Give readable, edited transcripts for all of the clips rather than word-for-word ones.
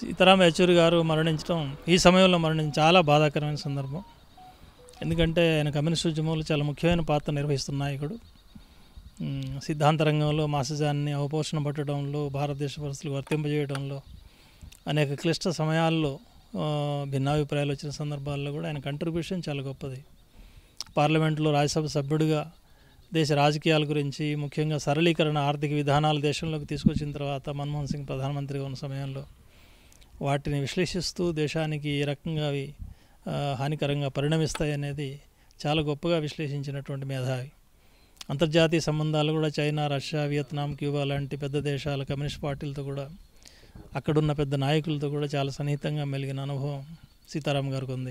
సీతారాం యేచూరి గారు మరణించడం ఈ సమయంలో చాలా బాధాకరమైన సందర్భం. ఎందుకంటే ఆయన కమ్యూనిస్ట్ ఉద్యమంలో చాలా ముఖ్యమైన పాత్ర నిర్వహిస్తున్న నాయకుడు. సిద్ధాంత రంగంలో మార్క్సిజాన్ని అవపోషణ పట్టడంలో, భారతదేశ పరిస్థితులు వర్తింపజేయడంలో, అనేక క్లిష్ట సమయాల్లో భిన్నాభిప్రాయాలు వచ్చిన సందర్భాల్లో కూడా ఆయన కంట్రిబ్యూషన్ చాలా గొప్పది. పార్లమెంట్లో రాజ్యసభ సభ్యుడిగా దేశ రాజకీయాల గురించి, ముఖ్యంగా సరళీకరణ ఆర్థిక విధానాలు దేశంలోకి తీసుకొచ్చిన తర్వాత మన్మోహన్ సింగ్ ప్రధానమంత్రిగా ఉన్న సమయంలో వాటిని విశ్లేషిస్తూ దేశానికి ఏ రకంగా అవి హానికరంగా పరిణమిస్తాయి అనేది చాలా గొప్పగా విశ్లేషించినటువంటి మేధావి. అంతర్జాతీయ సంబంధాలు కూడా చైనా, రష్యా, వియత్నాం, క్యూబా లాంటి పెద్ద దేశాల కమ్యూనిస్ట్ పార్టీలతో కూడా, అక్కడున్న పెద్ద నాయకులతో కూడా చాలా సన్నిహితంగా మెలిగిన అనుభవం సీతారాం గారికి ఉంది.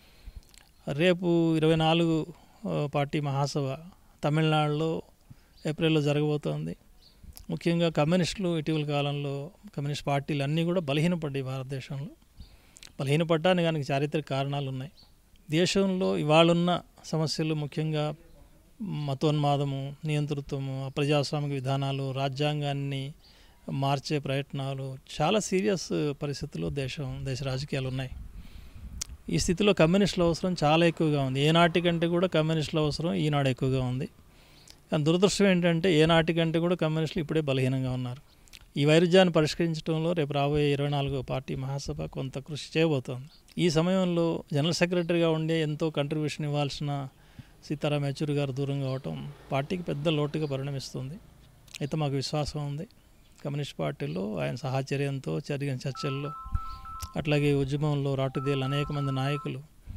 రేపు 24 పార్టీ మహాసభ తమిళనాడులో ఏప్రిల్లో జరగబోతోంది. ముఖ్యంగా కమ్యూనిస్టులు ఇటీవల కాలంలో కమ్యూనిస్ట్ పార్టీలు అన్నీ కూడా బలహీనపడ్డాయి. భారతదేశంలో బలహీనపడ్డానికి దానికి చారిత్రక కారణాలు ఉన్నాయి. దేశంలో ఇవాళున్న సమస్యలు ముఖ్యంగా మతోన్మాదము, నియంతృత్వము, అప్రజాస్వామిక విధానాలు, రాజ్యాంగాన్ని మార్చే ప్రయత్నాలు, చాలా సీరియస్ పరిస్థితుల్లో దేశ రాజకీయాలు ఉన్నాయి. ఈ స్థితిలో కమ్యూనిస్టుల అవసరం చాలా ఎక్కువగా ఉంది. ఏనాటికంటే కూడా కమ్యూనిస్టుల అవసరం ఈనాడు ఎక్కువగా ఉంది. కానీ దురదృష్టం ఏంటంటే ఏనాటికంటే కూడా కమ్యూనిస్టులు ఇప్పుడే బలహీనంగా ఉన్నారు. ఈ వైరుధ్యాన్ని పరిష్కరించడంలో రేపు రాబోయే 24వ పార్టీ మహాసభ కొంత కృషి చేయబోతోంది. ఈ సమయంలో జనరల్ సెక్రటరీగా ఉండే ఎంతో కంట్రిబ్యూషన్ ఇవ్వాల్సిన సీతారాం యేచూరి గారు దూరం కావటం పార్టీకి పెద్ద లోటుగా పరిణమిస్తుంది. అయితే మాకు విశ్వాసం ఉంది, కమ్యూనిస్ట్ పార్టీలో ఆయన సహచర్యంతో జరిగిన చర్చల్లో, అట్లాగే ఉద్యమంలో రాటుదేలు అనేక మంది నాయకులు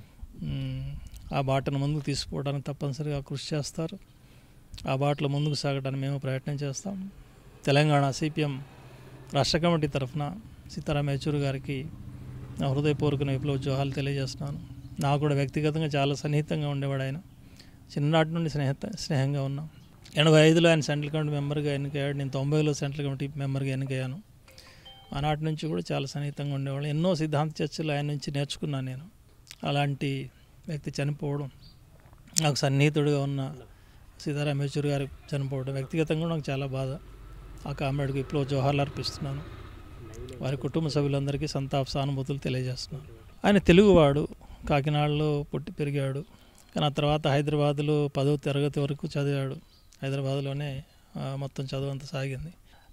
ఆ బాటను ముందుకు తీసుకుపోవడానికి తప్పనిసరిగా కృషి చేస్తారు. ఆ బాటలో ముందుకు సాగడానికి మేము ప్రయత్నం చేస్తాం. తెలంగాణ సిపిఎం రాష్ట్ర కమిటీ తరఫున సీతారాం యేచూరి గారికి నా హృదయపూర్వక విప్లవ జోహాలు తెలియజేస్తున్నాను. నాకు కూడా వ్యక్తిగతంగా చాలా సన్నిహితంగా ఉండేవాడు ఆయన. చిన్ననాటి నుండి స్నేహంగా ఉన్నాం. 85లో ఆయన సెంట్రల్ కమిటీ మెంబర్గా ఎన్నికయ్యాడు. నేను 90లో సెంట్రల్ కమిటీ మెంబర్గా ఎన్నికయ్యాను. ఆనాటి నుంచి కూడా చాలా సన్నిహితంగా ఉండేవాళ్ళు. ఎన్నో సిద్ధాంత చర్చలు ఆయన నుంచి నేర్చుకున్నాను నేను. అలాంటి వ్యక్తి చనిపోవడం, నాకు సన్నిహితుడిగా ఉన్న సీతారాం యేచూరి గారు చనిపోవడం వ్యక్తిగతంగా నాకు చాలా బాధ. ఆ కామ్రేడ్కి విప్లవ జోహార్లు అర్పిస్తున్నాను. వారి కుటుంబ సభ్యులందరికీ సంతాప సానుభూతులు తెలియజేస్తున్నాను. ఆయన తెలుగువాడు, కాకినాడలో పుట్టి పెరిగాడు. కానీ ఆ తర్వాత హైదరాబాద్లో 10వ తరగతి వరకు చదివాడు. హైదరాబాద్లోనే మొత్తం చదువు అంతా సాగింది.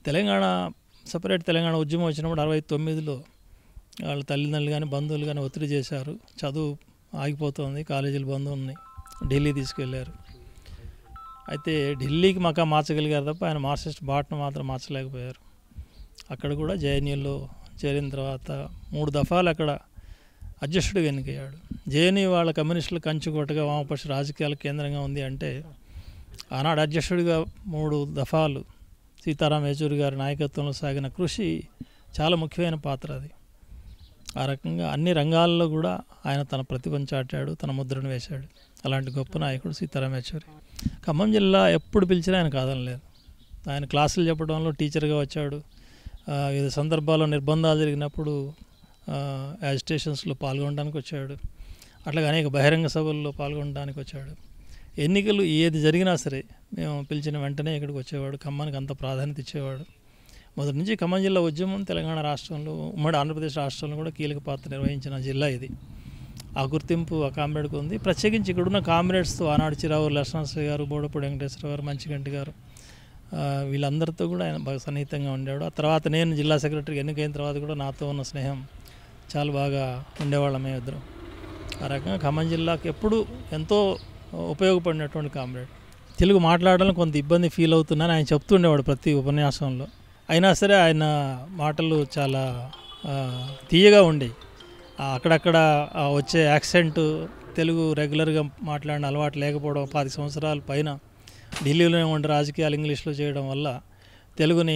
సపరేట్ తెలంగాణ ఉద్యమం వచ్చినప్పుడు 69లో వాళ్ళ తల్లిదండ్రులు కానీ బంధువులు కానీ ఒత్తిడి చేశారు. చదువు ఆగిపోతుంది, కాలేజీలు బంద్ ఉన్నాయి, ఢిల్లీ తీసుకెళ్లారు. అయితే ఢిల్లీకి మకా మార్చగలిగారు తప్ప ఆయన మార్క్సిస్ట్ బాటను మాత్రం మార్చలేకపోయారు. అక్కడ కూడా జేఎన్యూలో చేరిన తర్వాత 3 దఫాలు అక్కడ అధ్యక్షుడిగా ఎన్నికయ్యాడు. జేఎన్యూ వాళ్ళ కమ్యూనిస్టుల కంచుకోటగా వామపక్ష రాజకీయాల కేంద్రంగా ఉంది అంటే, ఆనాడు అధ్యక్షుడిగా 3 దఫాలు సీతారాం యేచూరి గారి నాయకత్వంలో సాగిన కృషి చాలా ముఖ్యమైన పాత్ర అది. ఆ రకంగా అన్ని రంగాల్లో కూడా ఆయన తన ప్రతిభను చాటాడు, తన ముద్రను వేశాడు. అలాంటి గొప్ప నాయకుడు సీతారాం యేచూరి. ఖమ్మం జిల్లా ఎప్పుడు పిలిచినా ఆయన కాదనలేదు. ఆయన క్లాసులు చెప్పడంలో టీచర్గా వచ్చాడు. వివిధ సందర్భాల్లో నిర్బంధాలు జరిగినప్పుడు యాజిటేషన్స్లో పాల్గొనడానికి వచ్చాడు. అట్లాగే అనేక బహిరంగ సభల్లో పాల్గొనడానికి వచ్చాడు. ఎన్నికలు ఏది జరిగినా సరే మేము పిలిచిన వెంటనే ఇక్కడికి వచ్చేవాడు. ఖమ్మానికి అంత ప్రాధాన్యత ఇచ్చేవాడు. మొదటి నుంచి ఖమ్మం జిల్లా ఉద్యమం తెలంగాణ రాష్ట్రంలో, ఉమ్మడి ఆంధ్రప్రదేశ్ రాష్ట్రంలో కూడా కీలక పాత్ర నిర్వహించిన జిల్లా ఇది. ఆ గుర్తింపు ఆ కామ్రేడ్కి ఉంది. ప్రత్యేకించి ఇక్కడున్న కామ్రేడ్స్తో ఆనాడు చిరావూరు లక్ష్మణశ్రీ గారు, బోడపూడి వెంకటేశ్వర గారు, మంచిగంటి గారు, వీళ్ళందరితో కూడా ఆయన బాగా సన్నిహితంగా ఉండేవాడు. ఆ తర్వాత నేను జిల్లా సెక్రటరీ ఎన్నికైన తర్వాత కూడా నాతో ఉన్న స్నేహం చాలా బాగా ఉండేవాళ్ళం మేమిద్దరం. ఆ రకంగా ఖమ్మం జిల్లాకి ఎప్పుడు ఎంతో ఉపయోగపడినటువంటి కామ్రేడ్. తెలుగు మాట్లాడాలని కొంత ఇబ్బంది ఫీల్ అవుతున్నాను ఆయన చెప్తుండేవాడు ప్రతి ఉపన్యాసంలో. అయినా సరే ఆయన మాటలు చాలా తీయగా ఉండేవి. అక్కడక్కడ వచ్చే యాక్సెంట్, తెలుగు రెగ్యులర్గా మాట్లాడిన అలవాటు లేకపోవడం, 10 సంవత్సరాల పైన ఢిల్లీలోనే ఉండే రాజకీయాలు ఇంగ్లీష్లో చేయడం వల్ల తెలుగుని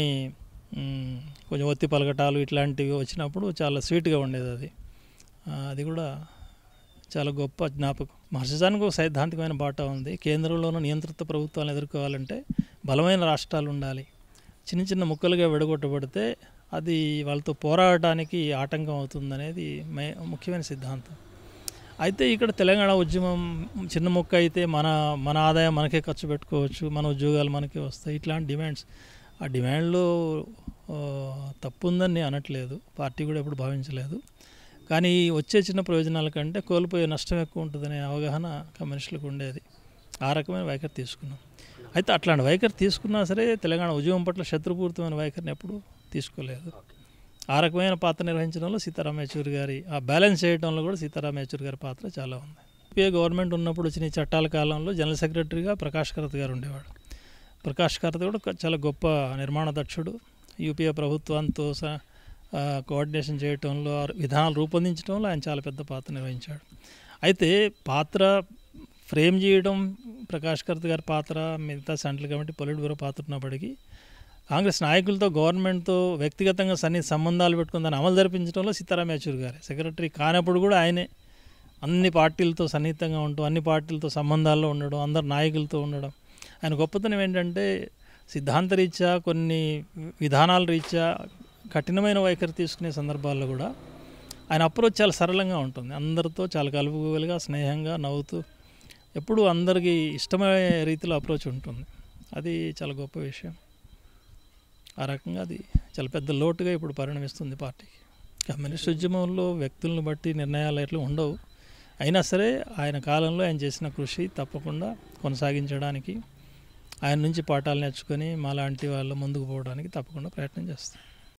కొంచెం ఒత్తి పలకటాలు ఇట్లాంటివి వచ్చినప్పుడు చాలా స్వీట్గా ఉండేది అది. అది కూడా చాలా గొప్ప జ్ఞాపకం. మార్క్సిజానికి ఒక సైద్ధాంతికమైన బాట ఉంది. కేంద్రంలోనూ నియంత్రిత ప్రభుత్వాలను ఎదుర్కోవాలంటే బలమైన రాష్ట్రాలు ఉండాలి. చిన్న చిన్న ముక్కలుగా విడగొట్టబడితే అది వాళ్ళతో పోరాడటానికి ఆటంకం అవుతుందనేది ముఖ్యమైన సిద్ధాంతం. అయితే ఇక్కడ తెలంగాణ ఉద్యమం చిన్న ముక్క అయితే మన ఆదాయం మనకే ఖర్చు పెట్టుకోవచ్చు, మన ఉద్యోగాలు మనకే వస్తాయి, ఇట్లాంటి డిమాండ్స్. ఆ డిమాండ్లో తప్పు ఉందని నేను అనట్లేదు, పార్టీ కూడా ఎప్పుడు భావించలేదు. కానీ వచ్చే చిన్న ప్రయోజనాల కంటే కోల్పోయే నష్టం ఎక్కువ ఉంటుందనే అవగాహన కమ్యూనిస్టులకు ఉండేది. ఆ రకమైన వైఖరి తీసుకున్నాం. అయితే అట్లాంటి వైఖరి తీసుకున్నా సరే తెలంగాణ ఉద్యమం పట్ల శత్రుపూరితమైన వైఖరిని ఎప్పుడు తీసుకోలేదు. ఆ రకమైన పాత్ర నిర్వహించడంలో సీతారాం యేచూరి గారి ఆ బ్యాలెన్స్ చేయడంలో కూడా సీతారాం యేచూరి గారి పాత్ర చాలా ఉంది. యూపీఏ గవర్నమెంట్ ఉన్నప్పుడు వచ్చిన ఈ చట్టాల కాలంలో జనరల్ సెక్రటరీగా ప్రకాష్ కరత్ గారు ఉండేవాడు. ప్రకాష్ కరత్ కూడా చాలా గొప్ప నిర్మాణ దక్షుడు. యూపీఏ ప్రభుత్వంతో కోఆర్డినేషన్ చేయటంలో, విధానాలు రూపొందించడంలో ఆయన చాలా పెద్ద పాత్ర నిర్వహించాడు. అయితే పాత్ర ఫ్రేమ్ చేయడం ప్రకాష్ కరత్ గారి పాత్ర, మిగతా సెంట్రల్ కమిటీ పొలిట్ బ్యూరో పాత్ర ఉన్నప్పటికీ కాంగ్రెస్ నాయకులతో గవర్నమెంట్తో వ్యక్తిగతంగా సన్నిహిత సంబంధాలు పెట్టుకుని దాన్ని అమలు జరిపించడంలో సీతారాం యేచూరి గారే. సెక్రటరీ కానప్పుడు కూడా ఆయనే అన్ని పార్టీలతో సన్నిహితంగా ఉంటూ అన్ని పార్టీలతో సంబంధాల్లో ఉండడం, అందరు నాయకులతో ఉండడం. ఆయన గొప్పతనం ఏంటంటే సిద్ధాంతరీత్యా కొన్ని విధానాల రీత్యా కఠినమైన వైఖరి తీసుకునే సందర్భాల్లో కూడా ఆయన అప్రోచ్ చాలా సరళంగా ఉంటుంది. అందరితో చాలా కలుపుగోలుగా, స్నేహంగా, నవ్వుతూ ఎప్పుడూ అందరికీ ఇష్టమయ్యే రీతిలో అప్రోచ్ ఉంటుంది. అది చాలా గొప్ప విషయం. ఆ రకంగా అది చాలా పెద్ద లోటుగా ఇప్పుడు పరిణమిస్తుంది పార్టీకి. కమ్యూనిస్ట్ ఉద్యమంలో వ్యక్తులను బట్టి నిర్ణయాలు ఎట్లా ఉండవు. అయినా సరే ఆయన కాలంలో ఆయన చేసిన కృషి తప్పకుండా కొనసాగించడానికి, ఆయన నుంచి పాఠాలు నేర్చుకొని మాలాంటి వాళ్ళు ముందుకు పోవడానికి తప్పకుండా ప్రయత్నం చేస్తాం.